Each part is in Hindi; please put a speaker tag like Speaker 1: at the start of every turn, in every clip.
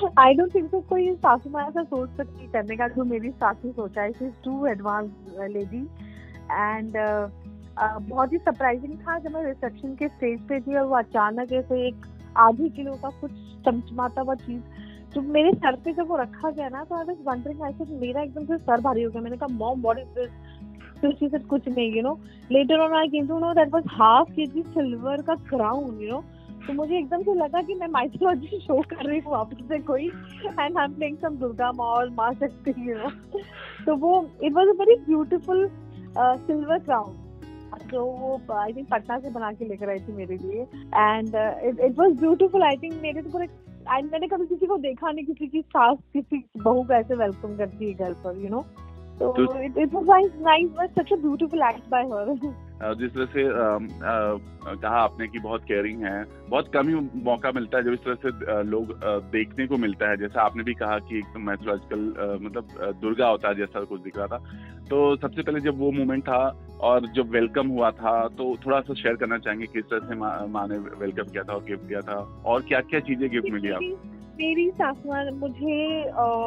Speaker 1: आई डोंट थिंक सो कोई सासू माँ ऐसा सोच सकती करने का जो मेरी सासू सोचा है। She is too advance lady and बहुत ही सरप्राइजिंग था जब मैं रिसेप्शन के स्टेज पे थी और वो अचानक ऐसे एक आधी किलो का कुछ चमचमाता हुआ चीज जो मेरे सर पे जब वो रखा गया ना, तो I was wondering, I said मेरा एकदम से सर भारी हो गया। मैंने कहा मॉम व्हाट इज दिस? तो शी सेड कुछ नहीं, you know. Later on I came to know that was half KG silver का क्राउन, यू नो। तो मुझे एकदम से लगा कि मैं माइथोलॉजी शो कर रही हूँ वापस से कोई, and I am playing some Durga Maa और माँ शक्ति, यू नो। तो वो it was a very beautiful silver crown जो वो आई थिंक पटना से बना के लेकर आई थी मेरे लिए, and it was beautiful. I think मेरे तो पूरे, मैंने कभी किसी को देखा नहीं, किसी की सास किसी बहू को ऐसे वेलकम करती है घर पर, यू नो। तो it was nice, but such a beautiful act by her.
Speaker 2: जिस तरह से कहा आपने कि बहुत केयरिंग है, बहुत कम ही मौका मिलता है जब इस तरह से लोग देखने को मिलता है। जैसा आपने भी कहा कि एकदम मैथोलॉजिकल मतलब दुर्गा अवतार जैसा कुछ दिख रहा था। तो सबसे पहले जब वो मोमेंट था और जब वेलकम हुआ था, तो थोड़ा सा शेयर करना चाहेंगे किस तरह से माँ ने वेलकम किया था और गिफ्ट दिया था, और क्या क्या चीजें गिफ्ट मिली आपको?
Speaker 1: मेरी सासू माँ मुझे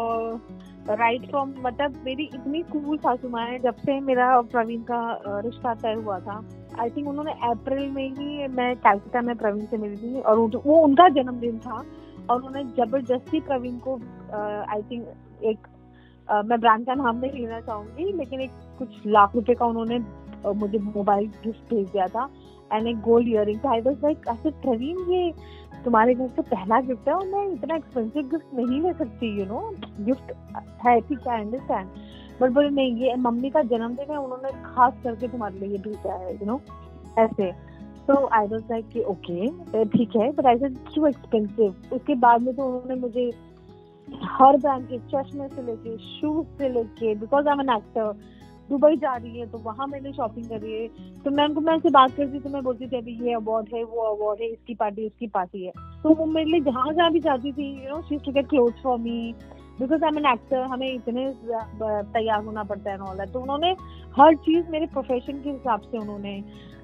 Speaker 1: राइट फ्रॉम, मतलब मेरी इतनी कूल सासू माँ है। जब से मेरा प्रवीण का रिश्ता तय हुआ था, आई थिंक उन्होंने अप्रैल में ही, मैं कैलकाटा में प्रवीण से मिली थी और वो उनका जन्मदिन था, और उन्होंने जबरदस्ती प्रवीण को आई थिंक एक मैं ब्रांड का नाम नहीं लेना चाहूंगी, लेकिन एक कुछ लाख रुपए का उन्होंने मुझे मोबाइल गिफ्ट भेज दिया था एंड एक gold earring. I was like, ऐसे प्रवीण ये तुम्हारे घर से पहला गिफ्ट है और मैं इतना एक्सपेंसिव गिफ्ट नहीं ले सकती, यू नो। गिफ्ट है ठीक है, अंडरस्टैंड, बट बोले नहीं ये मम्मी का जन्मदिन है, उन्होंने खास करके तुम्हारे लिए भेजा है, यू नो, ऐसे। तो आई वाज लाइक कि ओके ठीक है, but I said too expensive. उसके बाद में तो उन्होंने मुझे हर ब्रांड के चश्मे से लेके शूज से लेके, because I am an actor, Dubai जा रही है तो वहां मैंने शॉपिंग करी है। तो मैं उनको, मैं से बात करती तो मैं बोलती थी अभी ये अवार्ड है, वो अवार्ड है, इसकी पार्टी उसकी पार्टी है। तो वो मेरे लिए जहाँ भी जाती थी, you know, she to get clothes for me, because I am an actor, हमें इतने तैयार होना पड़ता है ऑल दैट। तो उन्होंने हर चीज मेरे प्रोफेशन के हिसाब से उन्होंने,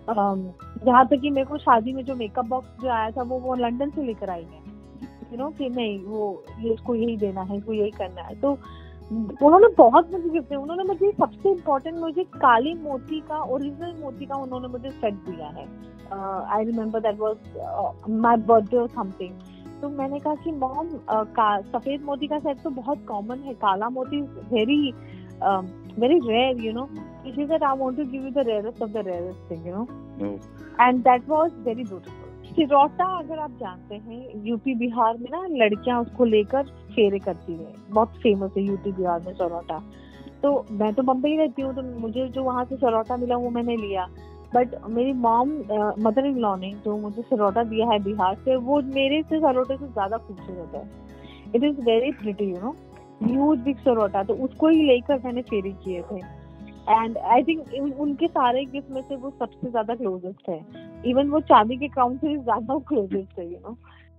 Speaker 1: जहाँ तक कि मेरे को शादी में जो मेकअप बॉक्स जो आया था वो लंदन से लेकर आई है, यू नो, कि नहीं वो ये इसको यही देना है, इसको यही करना है। तो उन्होंने बहुत मुझे गिफ्ट दिया। उन्होंने मुझे सबसे इम्पोर्टेंट, मुझे काली मोती का, ओरिजिनल मोती का उन्होंने मुझे सेट दिया है। I remember that was my birthday और समथिंग। तो मैंने कहा कि मॉम सफेद मोती का सेट तो बहुत कॉमन है, काला मोती very very rare, you know. She said I want to give you the rarest of the rarest thing, you know, and that was very beautiful. सिरोटा अगर आप जानते हैं, यूपी बिहार में ना लड़कियां उसको लेकर फेरे करती है, बहुत फेमस है यूपी बिहार में सिरोटा। तो मैं तो बम्बई रहती हूँ, तो मुझे जो वहाँ से सिरोटा मिला वो मैंने लिया, बट मेरी मॉम मदर इन लॉ ने जो मुझे सिरोटा दिया है बिहार से, वो मेरे से सिरोटे से ज्यादा खूबसूरत है। It is very pretty, you know, huge big सिरोटा। तो उसको ही लेकर मैंने फेरे किए थे, एंड आई थिंक उनके सारे गिफ्ट में से वो सबसे ज्यादा क्लोजेस्ट है। इवन वो चांदी के क्राउन से ज्यादा क्लोजेस्ट है, यू नो।